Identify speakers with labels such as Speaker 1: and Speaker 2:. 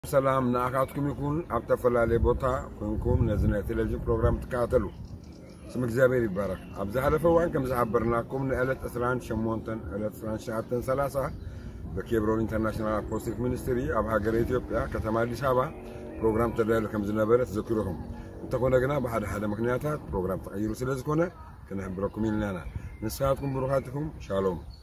Speaker 1: سلام ناقاتكم يكون أبتفل على بوتا كونكم نزلنا تلفزيون بروجرام تكاتلو سمك زابير يبارك أبزح على فوان كم زعبرناكم نقلت أسران شمونتن قلت أسران شعبتن ثلاثة بكيبرون انترناشونال بوستيك مينستري أبها قرية إثيوبيا كتمار ديسابا بروجرام تدايل كم زنابرة تذكرهم انتقونا قنا بحد هذا مكنياتات بروجرام تغيروا سلازكونا كنا نحبركم لنا نسخاتكم بروحاتكم شالوم